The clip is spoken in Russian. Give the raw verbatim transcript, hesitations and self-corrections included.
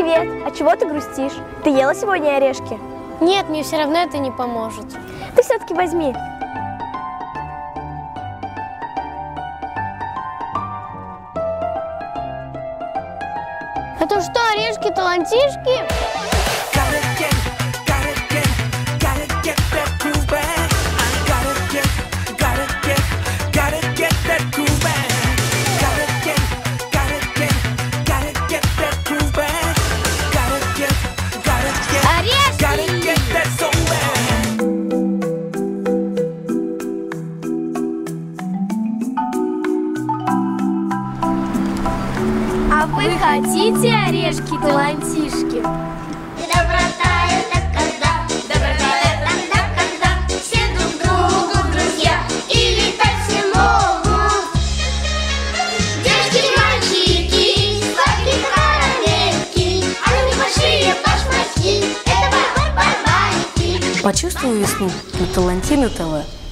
Привет! А чего ты грустишь? Ты ела сегодня орешки? Нет, мне все равно это не поможет. Ты все-таки возьми. Это что, орешки-талантишки? А вы хотите орешки-талантишки? Доброта — это когда, доброта — это тогда, когда все друг другу друзья и летать все могут. Девочки, мальчики, сладкие карамельки, а ну небольшие башмачки — это бай-бай-бай-байки. Почувствуй весну на Талантино ТВ.